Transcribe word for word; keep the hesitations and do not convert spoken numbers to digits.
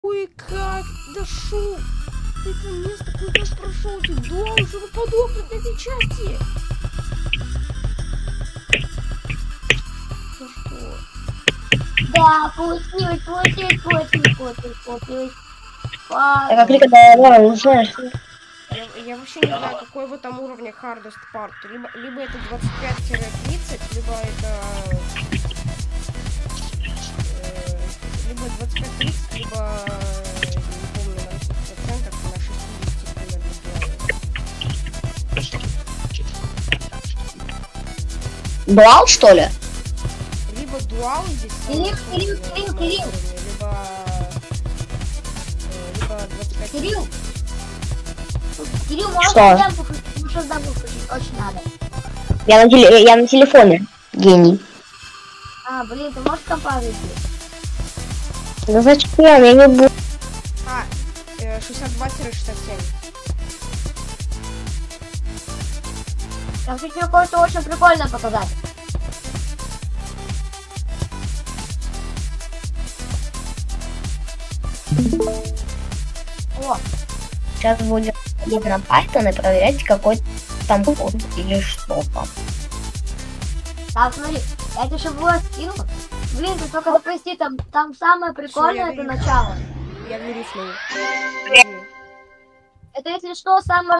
Ой, как дошел до этого места, куда прошел, ты должен подохнуть на этой части. Ну что? Да, получилось, получилось, получилось, получилось, получилось. А как когда не знаешь? Я, я вообще не знаю, какой в этом уровне hardest part. Либо, либо это двадцать пять тридцать, либо это... Э, либо двадцать пять тридцать, либо... Не помню, на сколько процентов, на шестьдесят примерно. Дуал, что ли? Либо дуал здесь... Кирилл, Кирилл, Кирилл, Кирилл. Либо... Либо двадцать пять... Кирилл! Кирилл, можешь Что? демку включить? Ну что демку включить? Очень надо. Я на, теле... я на телефоне. Гений. А, блин, ты можешь компа зайти? Да зачем? Я не буду. А, шестьдесят два шестьдесят семь. Я хочу тебе кое-что очень прикольное показать. О, Сейчас будем ходить на Python и проверять какой там код или что там. так, смотри, я тебе сейчас было скину. Блин, ты только запусти, там, там самое прикольное я это вижу. начало. Я верифную. Это, если что, самое